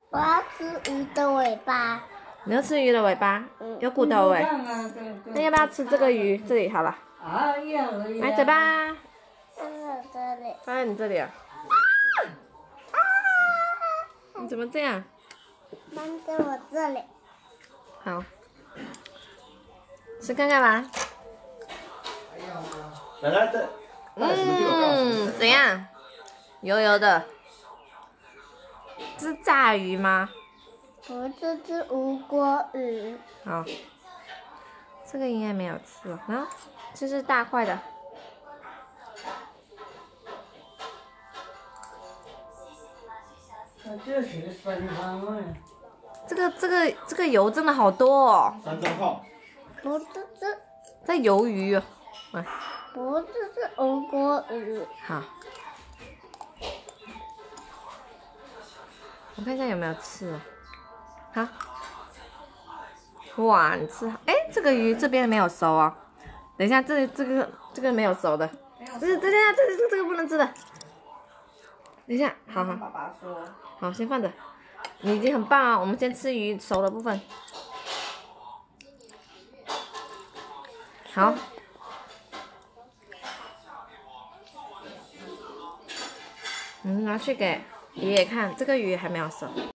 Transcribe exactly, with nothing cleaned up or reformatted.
我要吃鱼的尾巴。 你要吃鱼的尾巴？ 嗯、 有骨头哎、欸。那要不要吃这个鱼？这里好了。 啊，要了呀。 来嘴巴。 放在这里。 放在你这里啊。啊！你怎么这样？ 放在我这里。 好。吃看看吧。 奶奶这。 嗯，怎样？油油的。这是炸鱼吗？ 不是，是无锅鱼。 好，这个应该没有吃哦。啊，这是大块的。这个这个这个油真的好多哦。 三张号。 不是，是。 这鱿鱼哦。哎。 不是，是无锅鱼。 好。我看一下有没有吃哦。好。哇，你吃好！哎，这个鱼这边没有熟哦。等一下，这这个这个没有熟的。这是这下这这这个不能吃的。等一下，好好。 爸爸说。 好，先放着。你已经很棒啊！我们先吃鱼熟的部分。好。嗯，拿去给爷爷看，这个鱼还没有熟。